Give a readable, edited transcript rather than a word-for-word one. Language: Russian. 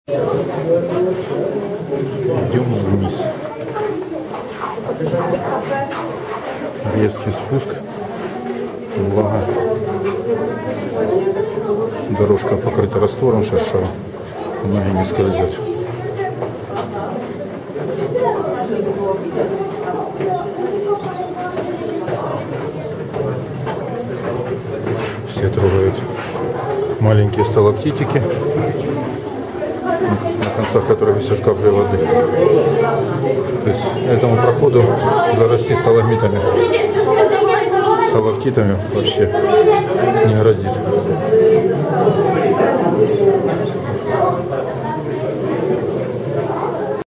Идем вниз. Резкий спуск. Благо дорожка покрыта раствором шершавым. Ноги не скользят. Все трогают маленькие сталактитики, на концах которых висят капли воды. То есть этому проходу зарасти сталагмитами, сталактитами вообще не грозит.